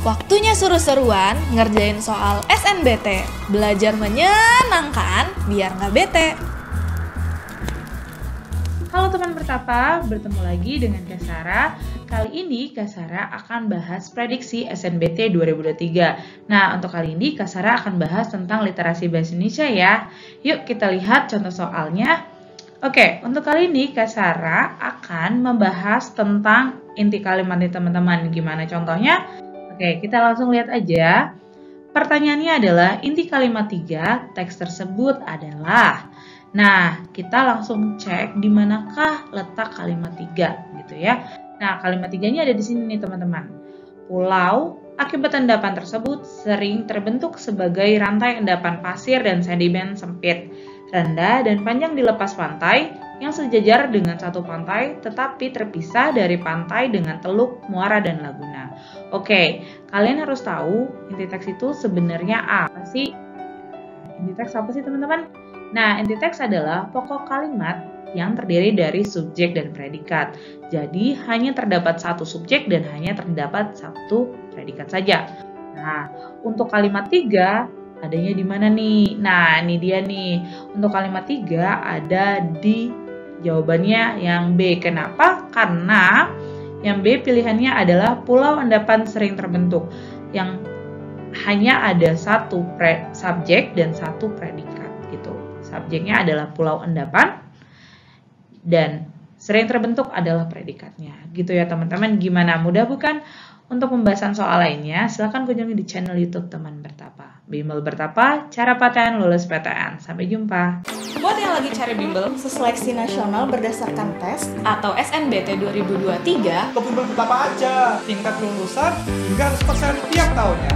Waktunya seru-seruan ngerjain soal SNBT. Belajar menyenangkan biar nggak bete. Halo teman bertapa, bertemu lagi dengan Kak Sarah. Kali ini Kak Sarah akan bahas prediksi SNBT 2023. Nah, untuk kali ini Kak Sarah akan bahas tentang literasi bahasa Indonesia ya. Yuk kita lihat contoh soalnya. Oke, untuk kali ini Kak Sarah akan membahas tentang inti kalimat nih teman-teman. Gimana contohnya? Oke, kita langsung lihat aja. Pertanyaannya adalah inti kalimat 3, teks tersebut adalah. Nah, kita langsung cek di manakah letak kalimat 3 gitu ya. Nah, kalimat 3-nya ada di sini nih teman-teman. Pulau akibat endapan tersebut sering terbentuk sebagai rantai endapan pasir dan sedimen sempit, rendah dan panjang di lepas pantai yang sejajar dengan satu pantai tetapi terpisah dari pantai dengan teluk, muara, dan laguna. Oke, kalian harus tahu inti teks itu sebenarnya apa sih? Inti teks apa sih teman-teman? Nah, inti teks adalah pokok kalimat yang terdiri dari subjek dan predikat. Jadi, hanya terdapat satu subjek dan hanya terdapat satu predikat saja. Nah, untuk kalimat 3, adanya di mana nih? Nah, ini dia nih. Untuk kalimat 3 ada di jawabannya yang B. Kenapa? Karena yang B pilihannya adalah pulau endapan sering terbentuk. Yang hanya ada satu subjek dan satu predikat gitu. Subjeknya adalah pulau endapan dan sering terbentuk adalah predikatnya. Gitu ya teman-teman. Gimana, mudah bukan? Untuk pembahasan soal lainnya, silahkan kunjungi di channel YouTube Teman Bertapa. Bimbel Bertapa, cara PTN lulus PTN. Sampai jumpa. Buat yang lagi cari bimbel seseleksi nasional berdasarkan tes atau SNBT 2023, ke Bimbel Bertapa aja. Tingkat kelulusan hingga 100% tiap tahunnya.